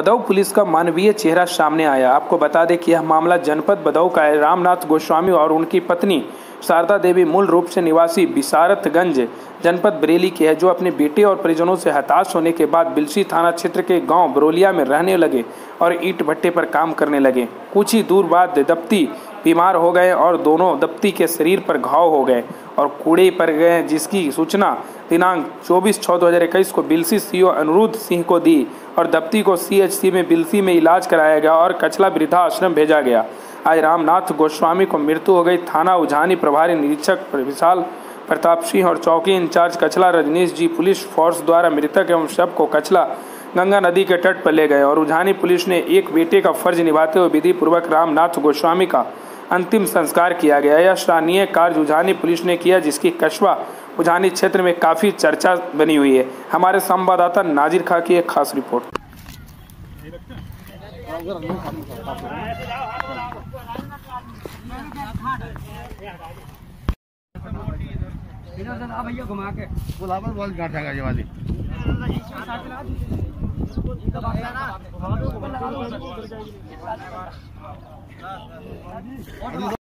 Badaun police का मानवीय चेहरा सामने आया। आपको बता दें कि यह मामला जनपद बदाऊं का है। रामनाथ गोस्वामी और उनकी पत्नी शारदा देवी मूल रूप से निवासी बिसारतगंज जनपद बरेली के है, जो अपने बेटे और परिजनों से हताश होने के बाद बिलसी थाना क्षेत्र के गांव बरोलिया में रहने लगे और ईंट भट्टे पर काम करने लगे। कुछ ही दूर बाद दप्ती बीमार हो गए और दोनों दप्ती के शरीर पर घाव हो गए और कूड़े पर गए, जिसकी सूचना दिनांक 24/6/2021 को बिलसी सीओ अनिरुद्ध सिंह को दी और दप्ती को CHC में बिलसी में इलाज कराया गया और कचला वृद्धा आश्रम भेजा गया। आज रामनाथ गोस्वामी को मृत्यु हो गई। थाना उजानी प्रभारी निरीक्षक विशाल प्रताप सिंह और चौकी incharge Kachla Rajneesh ji police force द्वारा मृतक एवं शव को कचला गंगा नदी के तट पर ले गए और उजानी पुलिस ने एक बेटे का फर्ज निभाते हुए विधि पूर्वक रामनाथ गोस्वामी का अंतिम संस्कार किया गया। यह सराहनीय कार्य उजानी पुलिस ने किया, जिसकी कस्बा उजानी क्षेत्र में काफ़ी चर्चा बनी हुई है। हमारे संवाददाता नाजिर खां की एक खास रिपोर्ट। भैया घुमा के बुलावा बहुत गांठ है ये वाली।